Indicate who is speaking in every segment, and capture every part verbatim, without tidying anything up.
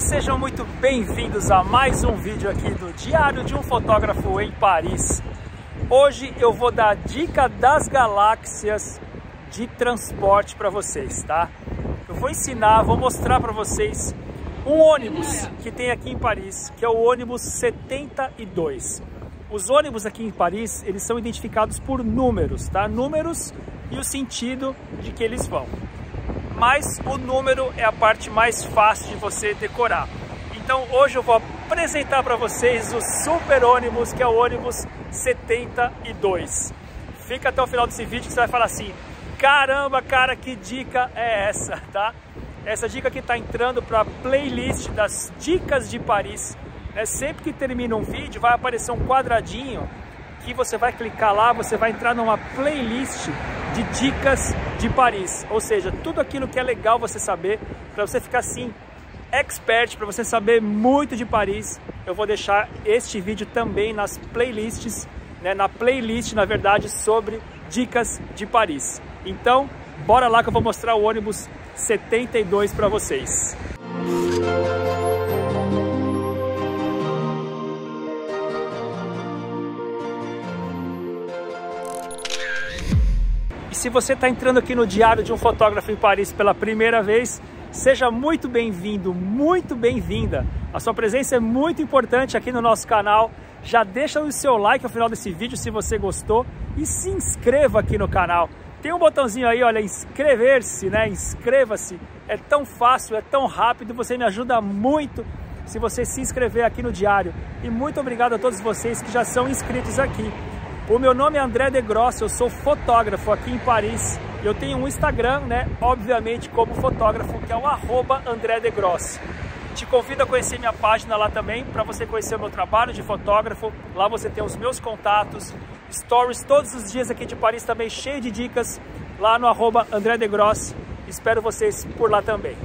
Speaker 1: sejam muito bem-vindos a mais um vídeo aqui do Diário de um Fotógrafo em Paris. Hoje eu vou dar a dica das galáxias de transporte para vocês, tá? Eu vou ensinar, vou mostrar para vocês um ônibus que tem aqui em Paris, que é o ônibus setenta e dois. Os ônibus aqui em Paris, eles são identificados por números, tá? Números e o sentido de que eles vão. Mas o número é a parte mais fácil de você decorar. Então hoje eu vou apresentar para vocês o super ônibus, que é o ônibus setenta e dois. Fica até o final desse vídeo que você vai falar assim: caramba, cara, que dica é essa, tá? Essa dica que está entrando para a playlist das dicas de Paris, né? Sempre que termina um vídeo vai aparecer um quadradinho que você vai clicar lá, você vai entrar numa playlist de dicas de Paris, ou seja, tudo aquilo que é legal você saber, para você ficar assim, expert, para você saber muito de Paris. Eu vou deixar este vídeo também nas playlists, né, na playlist, na verdade, sobre dicas de Paris. Então, bora lá que eu vou mostrar o ônibus setenta e dois para vocês. E se você está entrando aqui no Diário de um Fotógrafo em Paris pela primeira vez, seja muito bem-vindo, muito bem-vinda. A sua presença é muito importante aqui no nosso canal. Já deixa o seu like ao final desse vídeo se você gostou e se inscreva aqui no canal. Tem um botãozinho aí, olha, inscrever-se, né? Inscreva-se. É tão fácil, é tão rápido, você me ajuda muito se você se inscrever aqui no Diário. E muito obrigado a todos vocês que já são inscritos aqui. O meu nome é André De Grosse, eu sou fotógrafo aqui em Paris. Eu tenho um Instagram, né, obviamente como fotógrafo, que é o arroba André De Grosse. Te convido a conhecer minha página lá também, para você conhecer o meu trabalho de fotógrafo. Lá você tem os meus contatos, stories todos os dias aqui de Paris também, cheio de dicas, lá no arroba André De Grosse. Espero vocês por lá também.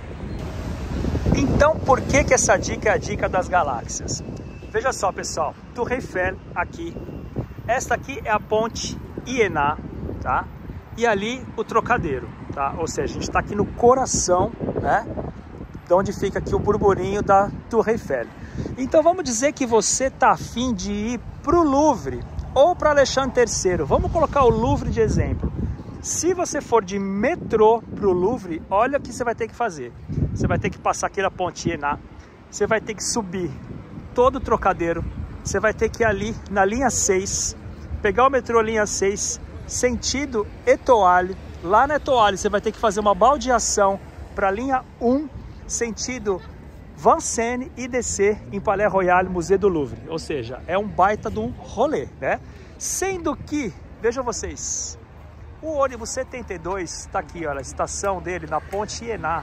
Speaker 1: Então, por que que essa dica é a dica das galáxias? Veja só, pessoal, Tour Eiffel aqui. Esta aqui é a ponte Iéna, tá? E ali o Trocadeiro, tá? Ou seja, a gente está aqui no coração, né? De onde fica aqui o burburinho da Tour Eiffel. Então vamos dizer que você está afim de ir para o Louvre ou para Alexandre terceiro. Vamos colocar o Louvre de exemplo. Se você for de metrô para o Louvre, olha o que você vai ter que fazer. Você vai ter que passar aqui na ponte Iéna, você vai ter que subir todo o Trocadeiro, você vai ter que ir ali na linha seis, pegar o metrô linha seis, sentido Étoile. Lá na Étoile você vai ter que fazer uma baldeação para a linha um, sentido Vincennes, e descer em Palais Royal, Museu do Louvre. Ou seja, é um baita de um rolê, né? Sendo que, vejam vocês, o ônibus setenta e dois está aqui, olha, a estação dele na ponte Iéna.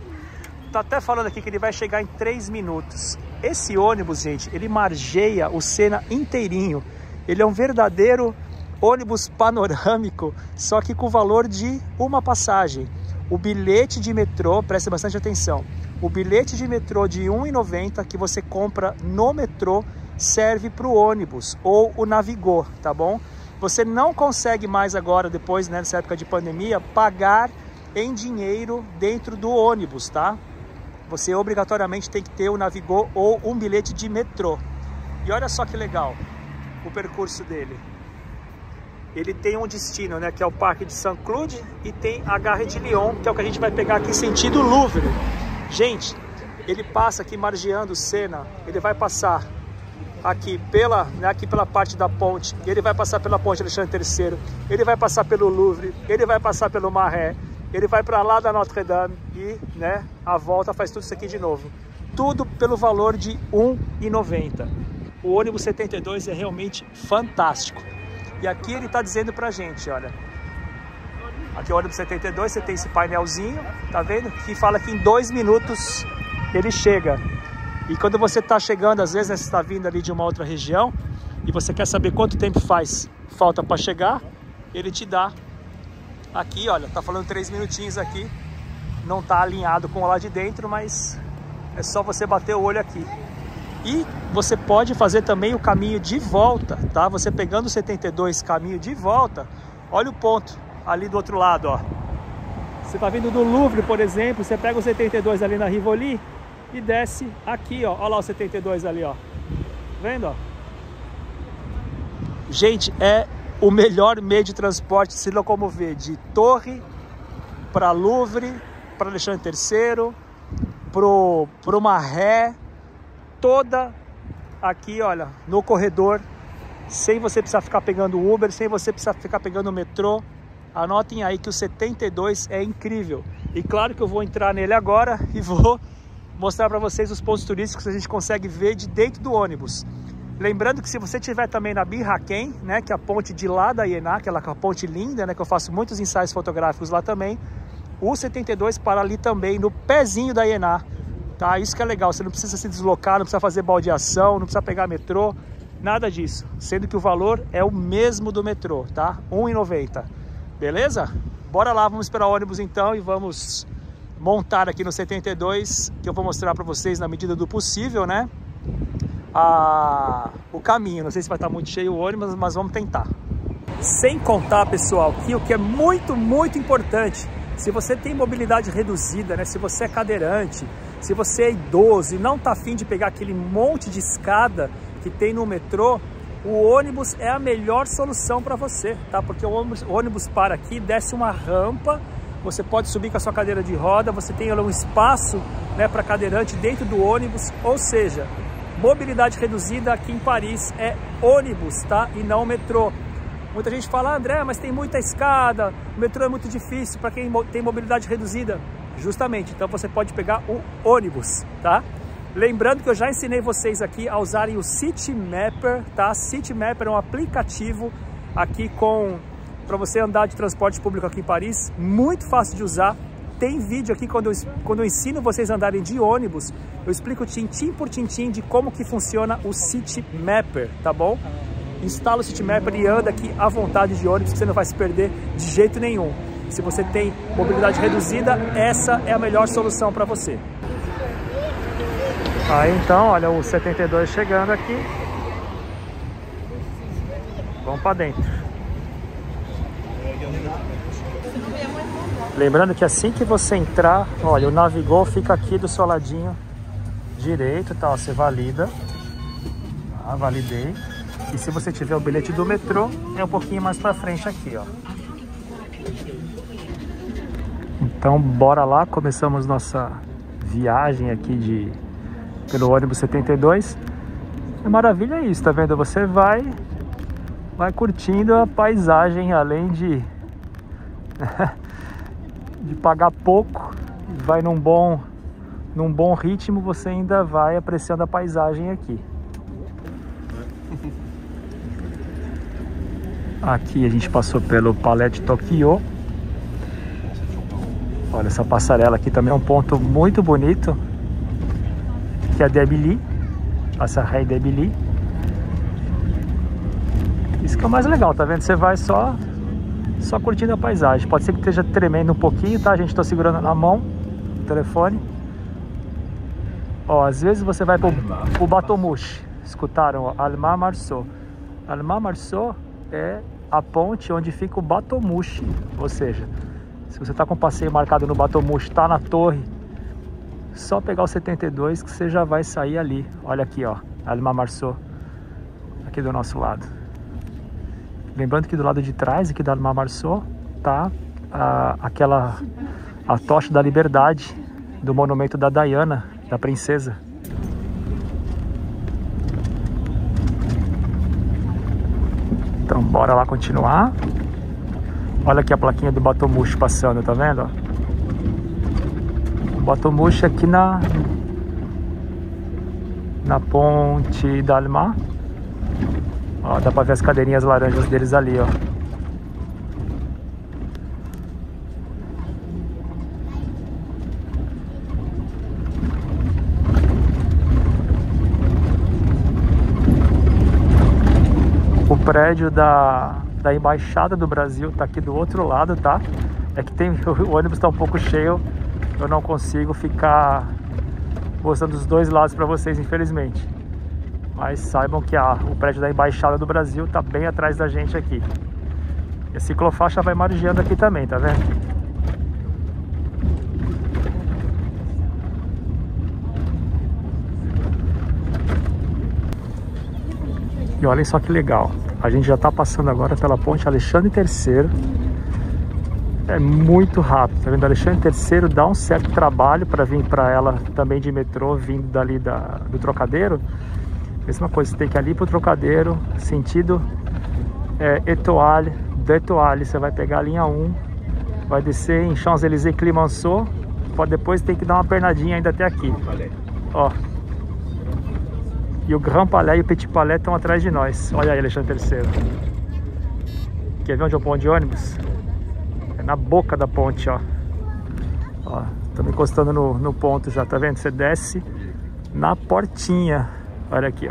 Speaker 1: Tá até falando aqui que ele vai chegar em três minutos. Esse ônibus, gente, ele margeia o Sena inteirinho. Ele é um verdadeiro ônibus panorâmico, só que com o valor de uma passagem. O bilhete de metrô, preste bastante atenção, o bilhete de metrô de um real e noventa centavos que você compra no metrô serve para o ônibus ou o Navigo, tá bom? Você não consegue mais agora, depois, né, nessa época de pandemia, pagar em dinheiro dentro do ônibus, tá? Você obrigatoriamente tem que ter o Navigo ou um bilhete de metrô. E olha só que legal o percurso dele. Ele tem um destino, né, que é o Parque de Saint-Cloud, e tem a Gare de Lyon, que é o que a gente vai pegar aqui sentido Louvre. Gente, ele passa aqui margeando o Sena, ele vai passar aqui pela, né, aqui pela parte da ponte, ele vai passar pela ponte Alexandre terceiro, ele vai passar pelo Louvre, ele vai passar pelo Marais, ele vai para lá da Notre Dame e, né, a volta faz tudo isso aqui de novo. Tudo pelo valor de um real e noventa centavos. O ônibus setenta e dois é realmente fantástico. E aqui ele está dizendo pra gente, olha, aqui é o ônibus setenta e dois, você tem esse painelzinho, tá vendo? Que fala que em dois minutos ele chega. E quando você está chegando, às vezes, né, você está vindo ali de uma outra região e você quer saber quanto tempo faz falta para chegar, ele te dá aqui, olha, tá falando três minutinhos aqui, não tá alinhado com o lá de dentro, mas é só você bater o olho aqui. E você pode fazer também o caminho de volta, tá? Você pegando o setenta e dois, caminho de volta, olha o ponto ali do outro lado, ó. Você tá vindo do Louvre, por exemplo, você pega o setenta e dois ali na Rivoli, e desce aqui, ó. Olha lá o setenta e dois ali, ó. Vendo, ó? Gente, é o melhor meio de transporte se locomover de Torre para Louvre, para Alexandre terceiro, pro, pro Maré, toda aqui, olha, no corredor, sem você precisar ficar pegando Uber, sem você precisar ficar pegando o metrô. Anotem aí que o setenta e dois é incrível. E claro que eu vou entrar nele agora e vou mostrar para vocês os pontos turísticos que a gente consegue ver de dentro do ônibus. Lembrando que se você estiver também na Bir Hakeim, né, que é a ponte de lá da Iená, aquela ponte linda, né, que eu faço muitos ensaios fotográficos lá também, o setenta e dois para ali também, no pezinho da Iená, tá? Isso que é legal, você não precisa se deslocar, não precisa fazer baldeação, não precisa pegar metrô, nada disso. Sendo que o valor é o mesmo do metrô, tá? um real e noventa centavos, beleza? Bora lá, vamos esperar o ônibus então e vamos montar aqui no setenta e dois, que eu vou mostrar para vocês na medida do possível, né? A... o caminho, não sei se vai estar muito cheio o ônibus, mas vamos tentar. Sem contar, pessoal, que o que é muito, muito importante, se você tem mobilidade reduzida, né? Se você é cadeirante, se você é idoso e não está afim de pegar aquele monte de escada que tem no metrô, o ônibus é a melhor solução para você, tá? Porque o ônibus, o ônibus para aqui, desce uma rampa, você pode subir com a sua cadeira de roda, você tem um espaço, né, para cadeirante dentro do ônibus, ou seja, mobilidade reduzida aqui em Paris é ônibus, tá? E não metrô. Muita gente fala, André, mas tem muita escada, o metrô é muito difícil para quem tem mobilidade reduzida. Justamente, então você pode pegar o ônibus, tá? Lembrando que eu já ensinei vocês aqui a usarem o Citymapper, tá? Citymapper é um aplicativo aqui com para você andar de transporte público aqui em Paris, muito fácil de usar. Tem vídeo aqui quando eu, quando eu ensino vocês a andarem de ônibus, eu explico tintim por tintim de como que funciona o Citymapper, tá bom? Instala o Citymapper e anda aqui à vontade de ônibus, que você não vai se perder de jeito nenhum. Se você tem mobilidade reduzida, essa é a melhor solução para você. Aí então, olha o setenta e dois chegando aqui. Vamos para dentro. Lembrando que assim que você entrar, olha, o Navigo fica aqui do seu ladinho direito, tá? Você valida. Ah, validei. E se você tiver o bilhete do metrô, é um pouquinho mais para frente aqui, ó. Então, bora lá. Começamos nossa viagem aqui de pelo ônibus setenta e dois. A maravilha é isso, tá vendo? Você vai vai curtindo a paisagem, além de de pagar pouco, vai num bom num bom ritmo, você ainda vai apreciando a paisagem aqui. Aqui a gente passou pelo Palais de Tokyo. Olha, essa passarela aqui também é um ponto muito bonito, que é Debili, essa rei Debili. Isso que é o mais legal, tá vendo? Você vai só só curtindo a paisagem. Pode ser que esteja tremendo um pouquinho, tá? A gente tá segurando na mão o telefone. Ó, às vezes você vai pro, pro Batomushi. Escutaram? Allemand Marceau. Allemand Marceau é a ponte onde fica o Batomushi. Ou seja, se você tá com o passeio marcado no Batomushi, tá na torre, só pegar o setenta e dois que você já vai sair ali. Olha aqui, ó, Allemand Marceau, aqui do nosso lado. Lembrando que do lado de trás, aqui da Allemand Marceau, tá a, aquela a tocha da liberdade do monumento da Diana, da princesa. Então bora lá continuar. Olha aqui a plaquinha do Batomushi passando, tá vendo? Ó? O Batomushi aqui na na ponte da Allemand. Ó, dá pra ver as cadeirinhas laranjas deles ali, ó. O prédio da, da Embaixada do Brasil tá aqui do outro lado, tá? É que tem, o ônibus tá um pouco cheio, eu não consigo ficar mostrando os dois lados para vocês, infelizmente. Mas saibam que a, o prédio da Embaixada do Brasil tá bem atrás da gente aqui. E a ciclofaixa vai margeando aqui também, tá vendo? E olhem só que legal, a gente já está passando agora pela ponte Alexandre terceiro. É muito rápido, tá vendo? Alexandre terceiro dá um certo trabalho para vir para ela também de metrô, vindo dali da, do Trocadeiro. Mesma coisa, você tem que ir ali pro Trocadeiro, sentido é, Étoile, de Étoile, você vai pegar a linha um, vai descer em Champs-Élysées Clemenceau, pode depois ter que dar uma pernadinha ainda até aqui. Ó. E o Grand Palais e o Petit Palais estão atrás de nós. Olha aí, Alexandre terceiro. Quer ver onde é o ponto de ônibus? É na boca da ponte, ó. Ó, estamos encostando no, no ponto já, tá vendo? Você desce na portinha. Olha aqui, ó.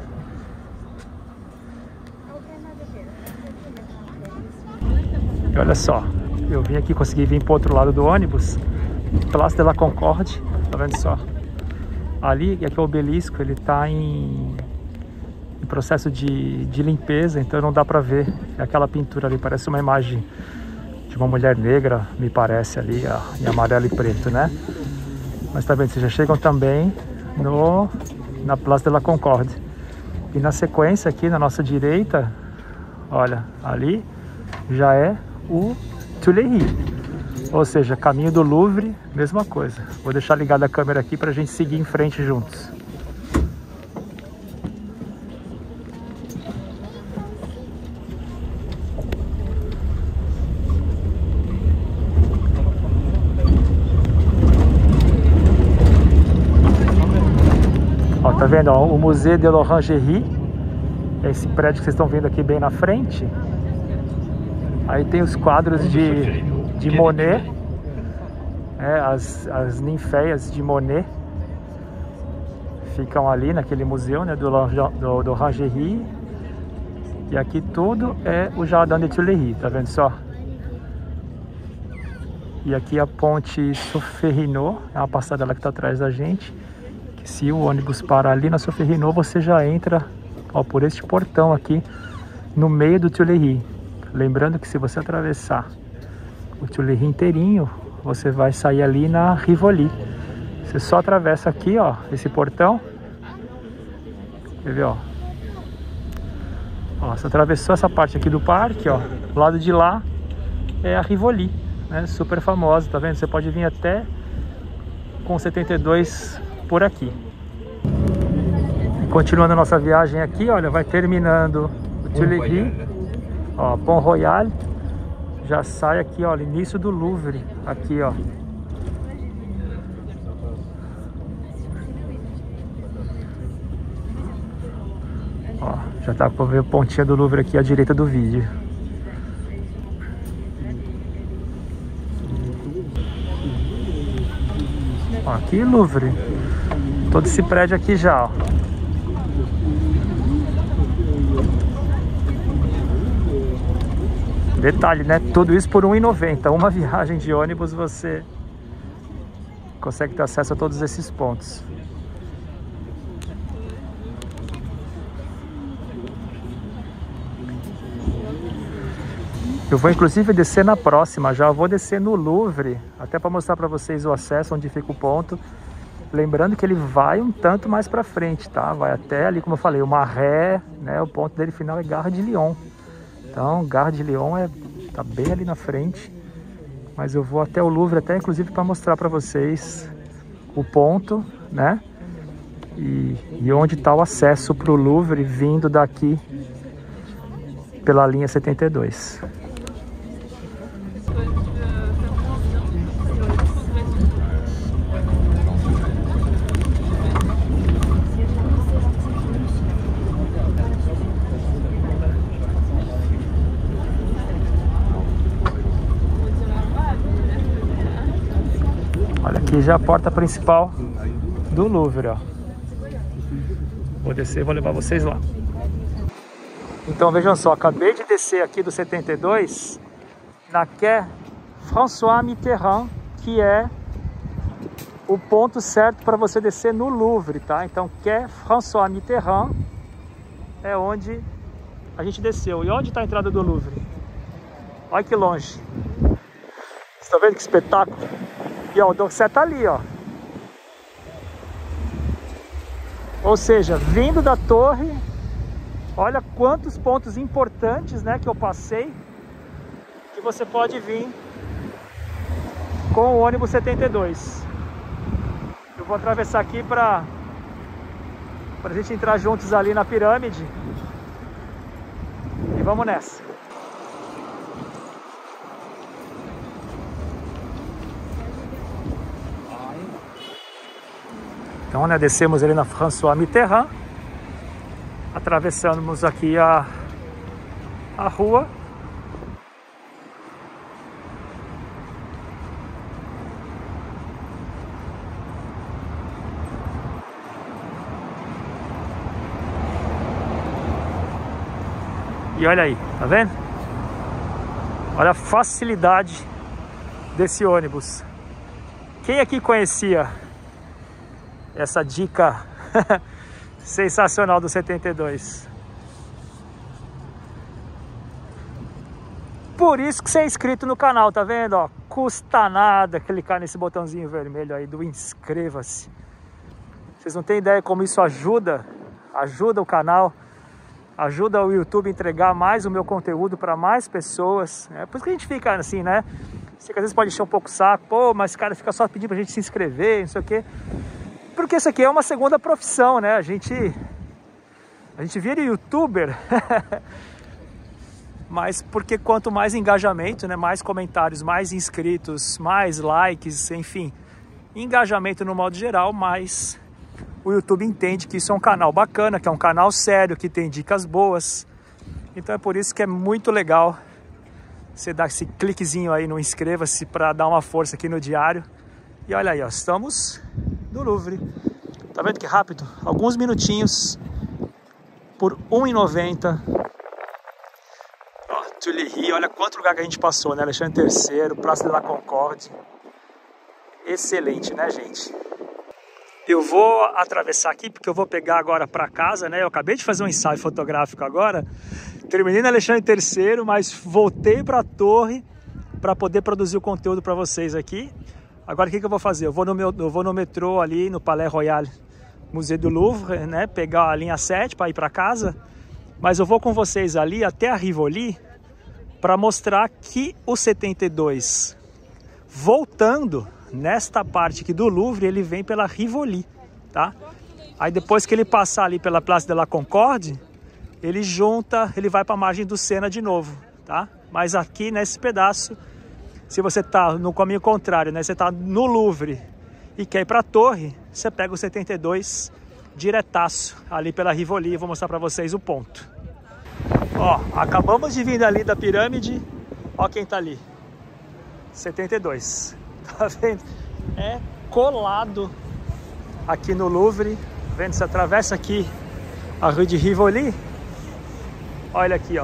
Speaker 1: E olha só, eu vim aqui, consegui vir para o outro lado do ônibus. Place de la Concorde, tá vendo só? Ali, aqui é o obelisco, ele tá em, em processo de, de limpeza, então não dá pra ver. É aquela pintura ali, parece uma imagem de uma mulher negra, me parece ali, ó, em amarelo e preto, né? Mas tá vendo, vocês já chegam também no, na Place de la Concorde. E na sequência aqui, na nossa direita, olha, ali já é o Tuileries. Ou seja, caminho do Louvre, mesma coisa. Vou deixar ligada a câmera aqui para a gente seguir em frente juntos. Ó, tá vendo? Ó, o Musée de l'Orangerie. Esse prédio que vocês estão vendo aqui bem na frente. Aí tem os quadros de... de Monet, é, as, as ninféias de Monet ficam ali naquele museu, né, do, do, do Orangerie. E aqui tudo é o Jardin des Tuileries, tá vendo só? E aqui a ponte Soferino, é uma passarela que está atrás da gente, que se o ônibus parar ali na Soferino, você já entra, ó, por este portão aqui no meio do Tuileries. Lembrando que se você atravessar o Tuileries inteirinho, você vai sair ali na Rivoli. Você só atravessa aqui, ó, esse portão. Quer ver, ó? Ó, você atravessou essa parte aqui do parque, ó. Do lado de lá é a Rivoli, né? Super famosa, tá vendo? Você pode vir até com setenta e dois por aqui. Continuando a nossa viagem aqui, olha, vai terminando o Tuileries, ó, Pont Royal. Já sai aqui, ó, início do Louvre, aqui, ó. Ó, já tá pra ver a pontinha do Louvre aqui à direita do vídeo. Ó, aqui Louvre. Todo esse prédio aqui já, ó. Detalhe, né? Tudo isso por um real e noventa centavos. Uma viagem de ônibus você consegue ter acesso a todos esses pontos. Eu vou inclusive descer na próxima, já vou descer no Louvre, até para mostrar para vocês o acesso, onde fica o ponto. Lembrando que ele vai um tanto mais para frente, tá? Vai até ali, como eu falei, uma ré, né? O ponto dele final é Gare de Lyon. Então, Gare de Lyon é, tá bem ali na frente, mas eu vou até o Louvre, até inclusive para mostrar para vocês o ponto, né? E, e onde está o acesso para o Louvre vindo daqui pela linha setenta e dois. Aqui já é a porta principal do Louvre, ó. Vou descer e vou levar vocês lá. Então vejam só, acabei de descer aqui do setenta e dois na quai François Mitterrand, que é o ponto certo para você descer no Louvre, tá? Então quai François Mitterrand é onde a gente desceu. E onde está a entrada do Louvre? Olha que longe. Vocês estão vendo que espetáculo? E ó, o Dorset tá ali, ó. Ou seja, vindo da torre, Olha quantos pontos importantes, né, que eu passei, que você pode vir com o ônibus setenta e dois. Eu vou atravessar aqui para para a gente entrar juntos ali na pirâmide. E vamos nessa. Então, né, descemos ali na François Mitterrand, atravessamos aqui a, a rua. E olha aí, tá vendo? Olha a facilidade desse ônibus. Quem aqui conhecia essa dica sensacional do setenta e dois? Por isso que você é inscrito no canal, tá vendo? Ó, custa nada clicar nesse botãozinho vermelho aí do inscreva-se. Vocês não têm ideia como isso ajuda, ajuda o canal, ajuda o YouTube a entregar mais o meu conteúdo para mais pessoas. É por isso que a gente fica assim, né? Você às vezes pode encher um pouco o saco, pô, mas esse cara fica só pedindo pra gente se inscrever, não sei o quê. Porque isso aqui é uma segunda profissão, né? A gente, a gente vira youtuber, mas porque quanto mais engajamento, né? Mais comentários, mais inscritos, mais likes, enfim, engajamento no modo geral, mais o YouTube entende que isso é um canal bacana, que é um canal sério, que tem dicas boas. Então é por isso que é muito legal você dar esse cliquezinho aí no inscreva-se para dar uma força aqui no diário. E olha aí, ó, estamos no Louvre. Tá vendo que rápido? Alguns minutinhos por um real e noventa centavos. Ó, Tuileries, olha quanto lugar que a gente passou, né? Alexandre terceiro, Place de la Concorde. Excelente, né, gente? Eu vou atravessar aqui porque eu vou pegar agora para casa, né? Eu acabei de fazer um ensaio fotográfico agora. Terminei na Alexandre terceiro, mas voltei para a torre para poder produzir o conteúdo para vocês aqui. Agora o que, que eu vou fazer? Eu vou, no meu, eu vou no metrô ali, no Palais Royal Musée do Louvre, né? Pegar a linha sete para ir para casa. Mas eu vou com vocês ali até a Rivoli para mostrar que o setenta e dois, voltando nesta parte aqui do Louvre, ele vem pela Rivoli, tá? Aí depois que ele passar ali pela Place de la Concorde, ele junta, ele vai para a margem do Sena de novo, tá? Mas aqui nesse pedaço, se você tá no caminho contrário, né? Você tá no Louvre e quer ir para a torre, você pega o setenta e dois diretaço ali pela Rivoli. Vou mostrar para vocês o ponto. Ó, acabamos de vir ali da pirâmide. Ó quem tá ali. setenta e dois. Tá vendo? É colado aqui no Louvre. Tá vendo? Você atravessa aqui a Rue de Rivoli. Olha aqui, ó.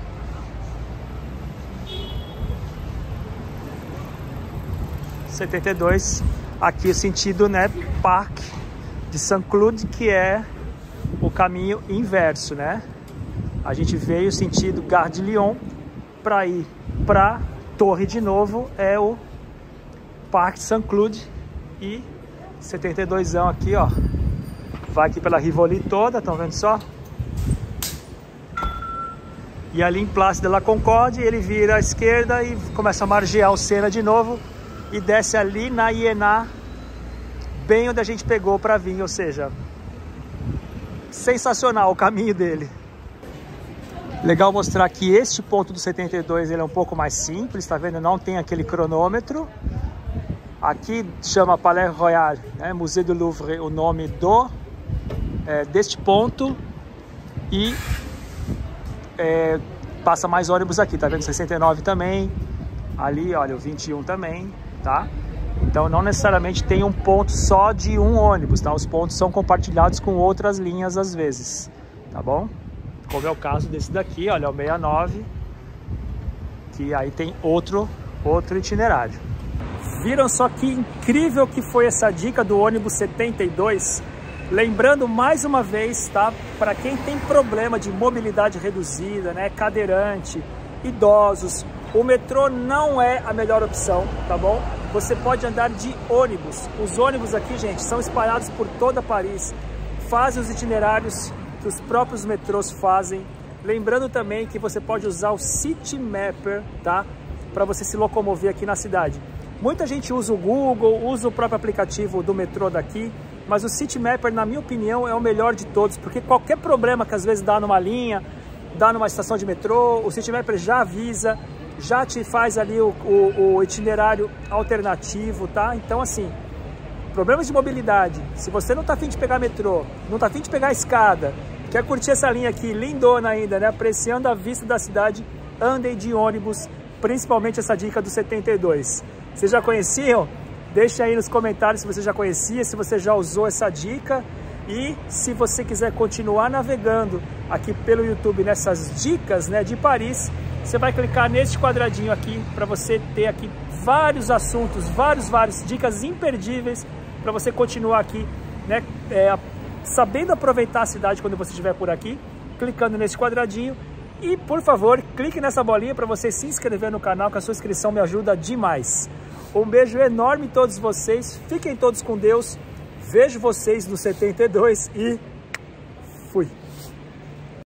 Speaker 1: setenta e dois. Aqui o sentido, né? Parque de Saint-Cloud, que é o caminho inverso, né? A gente veio sentido Gare de Lyon para ir para Torre de novo, é o Parque Saint-Cloud. E setenta e dois aqui, ó, vai aqui pela Rivoli toda, estão vendo só? E ali em Place de la Concorde ele vira à esquerda e começa a margear o Sena de novo e desce ali na Iéna, bem onde a gente pegou para vir, ou seja, sensacional o caminho dele. Legal mostrar que este ponto do setenta e dois ele é um pouco mais simples, tá vendo? Não tem aquele cronômetro. Aqui chama Palais Royal, né? Musée do Louvre, o nome do é, deste ponto. E é, passa mais ônibus aqui, tá vendo? sessenta e nove também. Ali, olha, o vinte e um também, tá? Então não necessariamente tem um ponto só de um ônibus, tá? Os pontos são compartilhados com outras linhas às vezes, tá bom? Como é o caso desse daqui, olha, o sessenta e nove, que aí tem outro, outro itinerário. Viram só que incrível que foi essa dica do ônibus setenta e dois? Lembrando mais uma vez, tá? Para quem tem problema de mobilidade reduzida, né? Cadeirante, idosos, o metrô não é a melhor opção, tá bom? Você pode andar de ônibus. Os ônibus aqui, gente, são espalhados por toda Paris, fazem os itinerários que os próprios metrôs fazem. Lembrando também que você pode usar o Citymapper, tá? Para você se locomover aqui na cidade. Muita gente usa o Google, usa o próprio aplicativo do metrô daqui, mas o Citymapper, na minha opinião, é o melhor de todos, porque qualquer problema que às vezes dá numa linha, dá numa estação de metrô, o Citymapper já avisa, já te faz ali o, o, o itinerário alternativo, tá? Então, assim, problemas de mobilidade, se você não tá afim de pegar metrô, não tá afim de pegar a escada, quer curtir essa linha aqui, lindona ainda, né? Apreciando a vista da cidade, andem de ônibus, principalmente essa dica do setenta e dois. Vocês já conheciam? Deixa aí nos comentários se você já conhecia, se você já usou essa dica. E se você quiser continuar navegando aqui pelo YouTube nessas dicas, né, de Paris, você vai clicar nesse quadradinho aqui para você ter aqui vários assuntos, vários, vários dicas imperdíveis para você continuar aqui, né, é, sabendo aproveitar a cidade quando você estiver por aqui, clicando nesse quadradinho. E, por favor, clique nessa bolinha para você se inscrever no canal, que a sua inscrição me ajuda demais. Um beijo enorme a todos vocês, fiquem todos com Deus, vejo vocês no setenta e dois e fui!